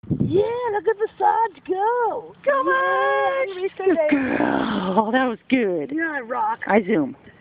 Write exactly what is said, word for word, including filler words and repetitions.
Yeah, look at the Sarge go. Come yeah, on! we said Good that. girl. That was good. Yeah, rock. I zoom.